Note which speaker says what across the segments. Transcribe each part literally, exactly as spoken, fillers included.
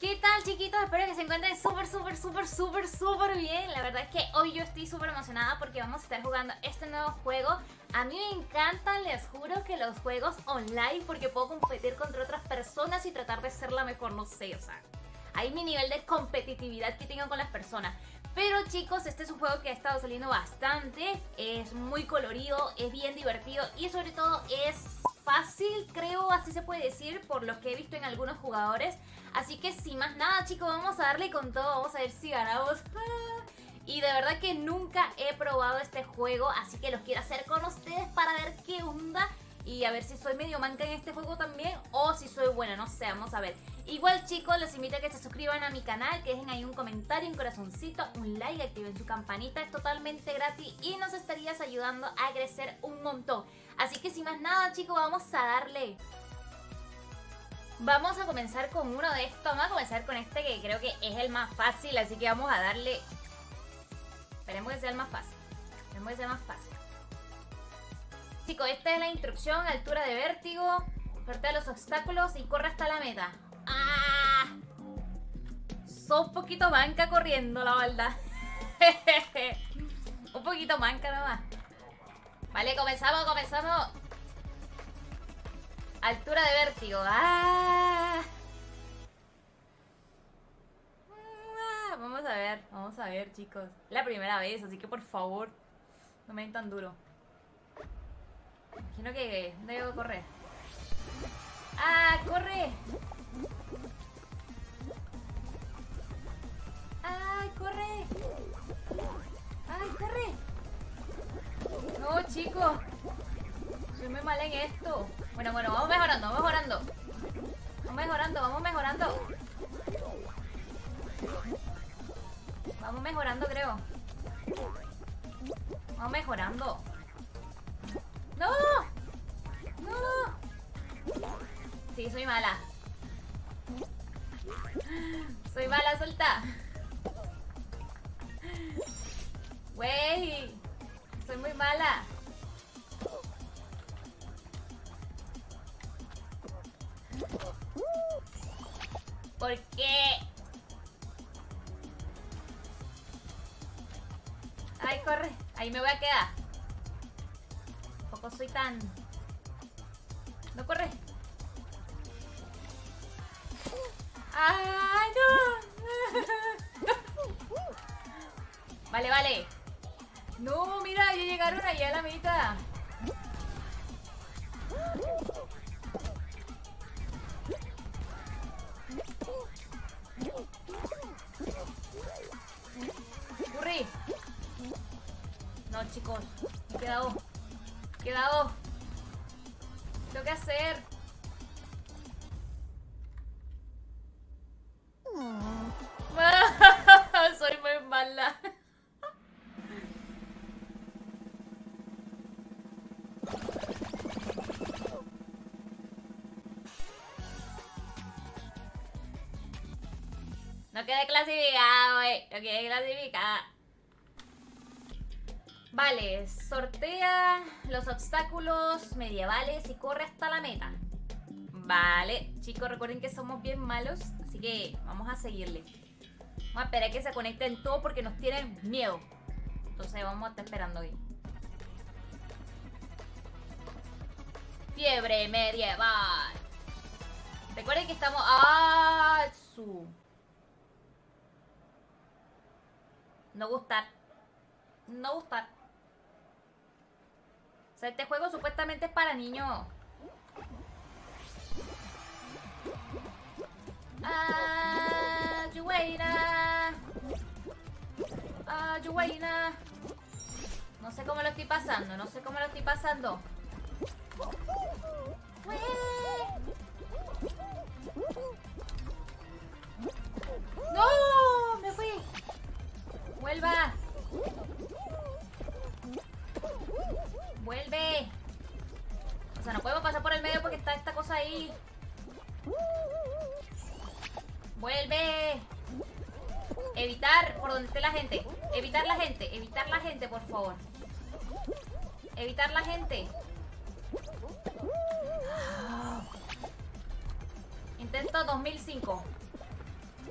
Speaker 1: ¿Qué tal, chiquitos? Espero que se encuentren súper, súper, súper, súper, súper bien. La verdad es que hoy yo estoy súper emocionada porque vamos a estar jugando este nuevo juego. A mí me encantan, les juro, que los juegos online, porque puedo competir contra otras personas y tratar de ser la mejor, no sé, o sea, hay mi nivel de competitividad que tengo con las personas. Pero chicos, este es un juego que ha estado saliendo bastante, es muy colorido, es bien divertido y sobre todo es fácil, creo, así se puede decir, por lo que he visto en algunos jugadores. Así que sin más nada, chicos, vamos a darle con todo, vamos a ver si ganamos. Y de verdad que nunca he probado este juego, así que los quiero hacer con ustedes para ver qué onda. Y a ver si soy medio manca en este juego también o si soy buena, no sé, vamos a ver. Igual, chicos, les invito a que se suscriban a mi canal, que dejen ahí un comentario, un corazoncito, un like, activen su campanita, es totalmente gratis y nos estarías ayudando a crecer un montón. Así que sin más nada, chicos, vamos a darle. Vamos a comenzar con uno de estos, vamos a comenzar con este que creo que es el más fácil, así que vamos a darle. Esperemos que sea el más fácil, esperemos que sea el más fácil. Chicos, esta es la instrucción: altura de vértigo, sortea los obstáculos y corre hasta la meta. ¡Ah! Soy un poquito manca corriendo, la verdad. Un poquito manca nomás. Vale, comenzamos, comenzamos. Altura de vértigo. ¡Ah! ¡Ah! Vamos a ver, vamos a ver, chicos. La primera vez, así que por favor, no me den tan duro. Imagino que debo correr. ¡Ah! ¡Corre! ¡Ay, corre! ¡Ay, corre! No, chicos, soy muy mal en esto. Bueno, bueno, vamos mejorando, vamos mejorando. Vamos mejorando, vamos mejorando. Vamos mejorando, creo. Vamos mejorando. ¡No! ¡No! Sí, soy mala. Soy mala, suelta. Wey, soy muy mala. ¿Por qué? Ay, corre. Ahí me voy a quedar. Tampoco soy tan... No, corre. ¡Ay, no! Vale, vale. No, mira, ya llegaron allá a la mitad. ¡Corre! No, chicos, me he quedado. Me he quedado. Tengo que hacer. Soy muy mala. No quedé clasificada, wey. No quedé clasificada. Vale, sortea los obstáculos medievales y corre hasta la meta. Vale, chicos, recuerden que somos bien malos, así que vamos a seguirle. Vamos a esperar que se conecten todos porque nos tienen miedo. Entonces vamos a estar esperando ahí. Fiebre medieval. Recuerden que estamos... ¡Ah! Su... No gustar. No gustar. O sea, este juego supuestamente es para niños. Ah, Yuweina. Ah, Yuweina. No sé cómo lo estoy pasando. No sé cómo lo estoy pasando. ¡No! ¡Me fui! ¡Vuelva! ¡Vuelve! O sea, no podemos pasar por el medio porque está esta cosa ahí. ¡Vuelve! Evitar por donde esté la gente. Evitar la gente. Evitar la gente, por favor. Evitar la gente. Intento dos mil cinco.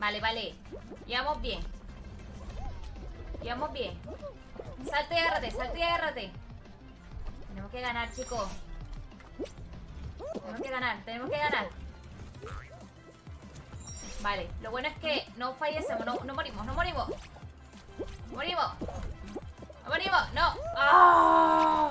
Speaker 1: Vale, vale. Íbamos bien. Íbamos bien. Salte y agárrate, salte y agárrate. Tenemos que ganar, chicos. Tenemos que ganar, tenemos que ganar. Vale, lo bueno es que no fallecemos, no, no morimos, no morimos. No morimos. No morimos, no. ¡Oh!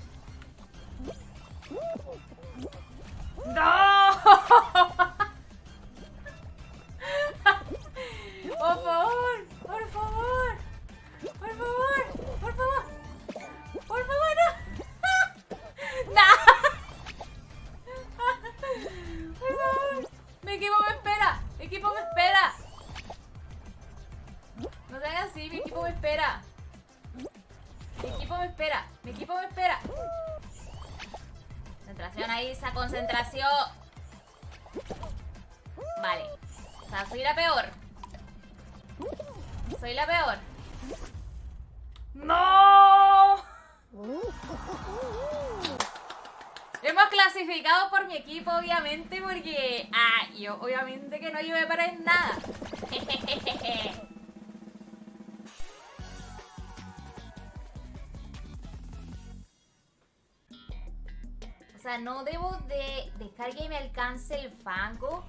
Speaker 1: ¡No! Por favor, por favor. Por favor, por favor. Por favor, no. ¡No! Por favor. Mi equipo me espera. Mi equipo me espera. No sean así, mi equipo me espera. Mi equipo me espera. Mi equipo me espera. Concentración ahí, esa concentración. Vale. O sea, soy la peor. Soy la peor. ¡No! Hemos clasificado por mi equipo, obviamente, porque... Ah, yo obviamente que no ayudé para en nada. O sea, no debo de dejar que me alcance el fango.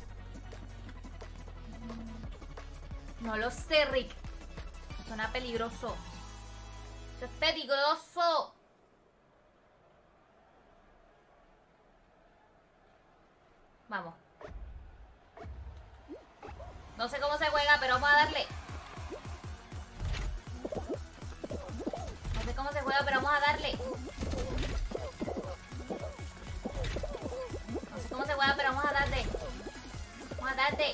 Speaker 1: No lo sé, Rick. Suena peligroso. Eso es peligroso. Vamos. No sé cómo se juega, pero vamos a darle. No sé cómo se juega, pero vamos a darle. No sé cómo se juega, pero vamos a darle. Vamos a darle.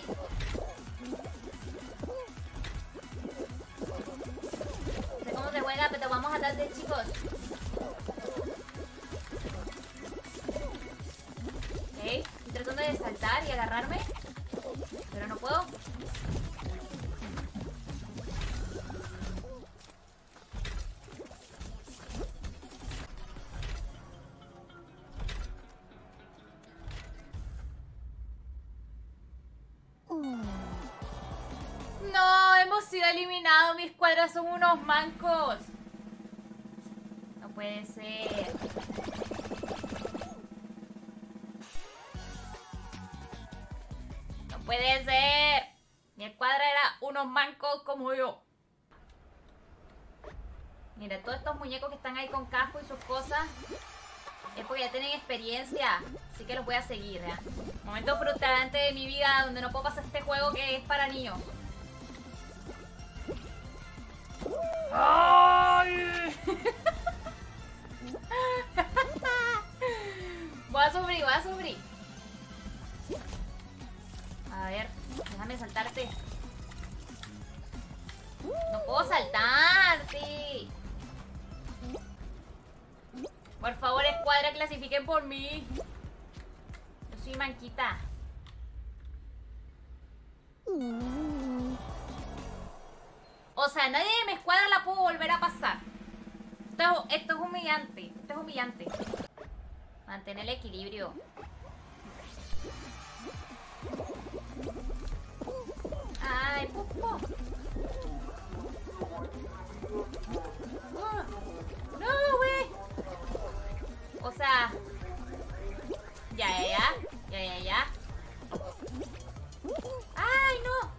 Speaker 1: No sé cómo se juega, pero vamos a darle, chicos. Ok, estoy tratando de saltar y agarrarme, pero no puedo. No, hemos sido eliminados. Mis cuadras son unos mancos. No puede ser. No puede ser. Mi escuadra era unos mancos como yo. Mira, todos estos muñecos que están ahí con casco y sus cosas es porque ya tienen experiencia. Así que los voy a seguir, ¿eh? Momento frustrante de mi vida donde no puedo pasar este juego que es para niños. ¡Ay! Voy a sufrir, voy a sufrir. A ver, déjame saltarte. No puedo saltarte. Por favor, escuadra, clasifiquen por mí. Yo soy manquita. O sea, nadie de mi escuadra la puedo volver a pasar. Esto, esto es humillante. Esto es humillante. Mantén el equilibrio. Ay, pupo. No, güey. O sea. Ya, ya, ya. Ya, ya, ya. Ay, no.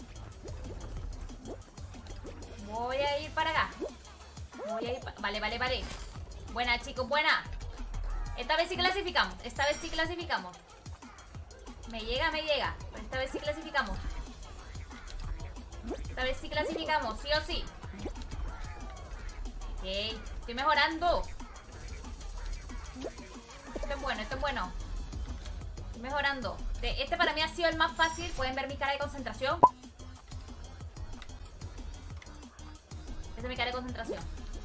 Speaker 1: Voy a ir para acá. Voy a ir para... Vale, vale, vale. Buena, chicos, buena. Esta vez sí clasificamos. Esta vez sí clasificamos. Me llega, me llega. Pero esta vez sí clasificamos. Esta vez sí clasificamos, sí o sí. Ok, estoy mejorando. Esto es bueno, esto es bueno. Estoy mejorando. Este para mí ha sido el más fácil. Pueden ver mi cara de concentración. Esta es mi cara de concentración.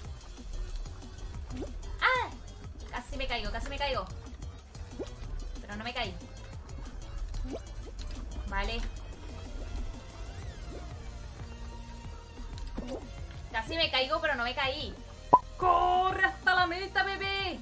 Speaker 1: ¡Ah! Casi me caigo, casi me caigo. Pero no me caí. Vale. Casi me caigo, pero no me caí. ¡Corre hasta la meta, bebé!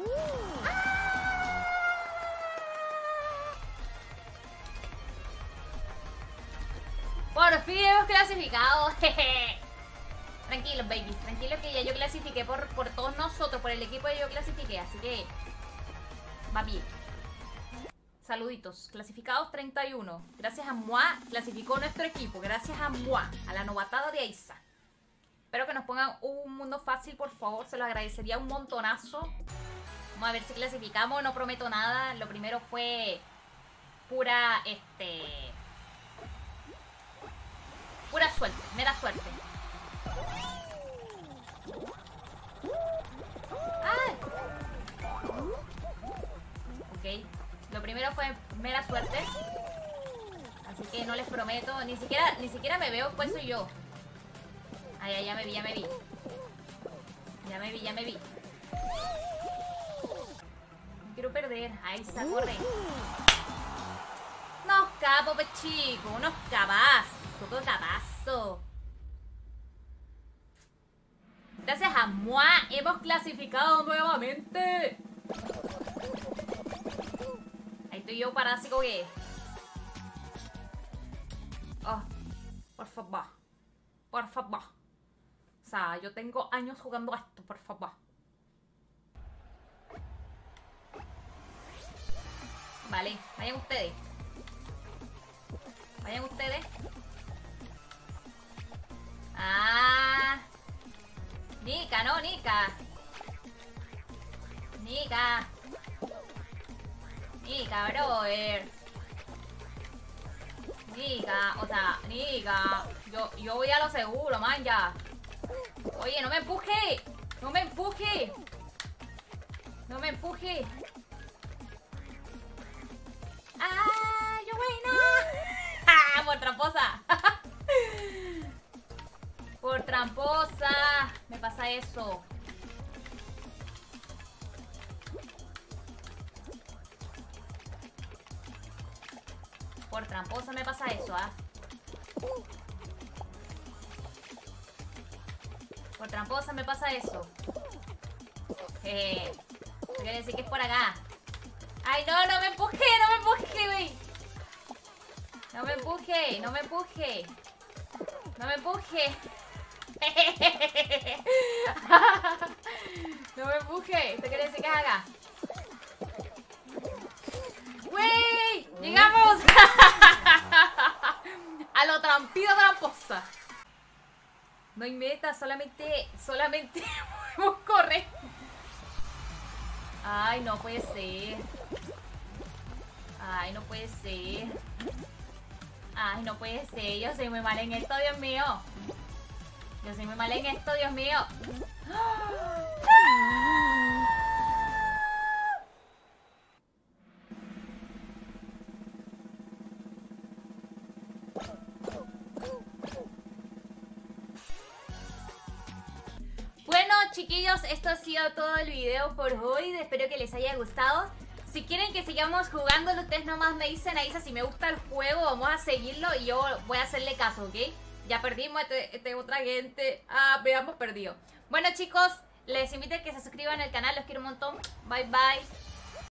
Speaker 1: ¡Ah! ¡Por fin! hemos clasificado. Jeje. Tranquilos, babies. Tranquilos que ya yo clasifiqué por, por todos nosotros. Por el equipo que yo clasifiqué. Así que va bien. Saluditos. Clasificados treinta y uno. Gracias a Mua clasificó nuestro equipo. Gracias a Mua. A la novatada de Aiza. Espero que nos pongan un mundo fácil, por favor. Se lo agradecería un montonazo. Vamos a ver si clasificamos. No prometo nada. Lo primero fue pura, este... pura suerte. Mera suerte. ¡Ah! Ok. Lo primero fue mera suerte. Así que no les prometo. Ni siquiera, ni siquiera me veo, pues soy yo. Ay, ay, ya me vi, ya me vi. Ya me vi, ya me vi. No quiero perder. Ahí se corre. Unos capos, pues chicos. Unos cabazos. Todo cabazo. Gracias a Mua hemos clasificado nuevamente. Ahí estoy yo para así como que... Oh, por favor. Por favor. O sea, yo tengo años jugando a esto, por favor. Vale, vayan ustedes. Vayan ustedes. Ah. Nika, no, Nika. Nika. Nika, brother. Nika, o sea, Nika. Yo, yo voy a lo seguro, man, ya. Oye, no me empuje. No me empuje. No me empuje. ¡Ah! ¡Yo bueno! ¡Ah! Por tramposa. Por tramposa. Me pasa eso. Por tramposa me pasa eso, ¿ah? Por tramposa me pasa eso. Eh, quiere decir que es por acá. Ay, no, no me empuje, no me empuje, güey. No me empuje, no me empuje. No me empuje. No me empuje. ¿Esto quiere decir que es acá? ¡Wey! ¡Llegamos! A lo trampido tramposa. No hay meta, solamente, solamente podemos correr. Ay, no puede ser. Ay, no puede ser. Ay, no puede ser. Yo soy muy mal en esto, Dios mío. Yo soy muy mal en esto, Dios mío. Bueno, chiquillos, esto ha sido todo el video por hoy. Espero que les haya gustado. Si quieren que sigamos jugándolo, ustedes nomás me dicen ahí si me gusta el juego, vamos a seguirlo y yo voy a hacerle caso, ¿ok? Ya perdimos este, este otra gente. Ah, veamos perdido. Bueno, chicos, les invito a que se suscriban al canal, los quiero un montón. Bye, bye.